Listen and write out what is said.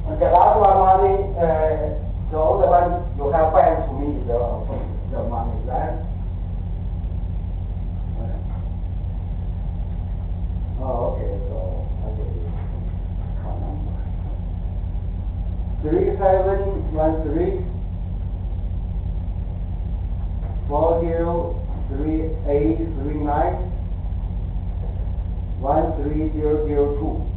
The last one money, the other one you have bank to me the money, right? Oh, okay, so I get it. Account number. 3713 403839 13002.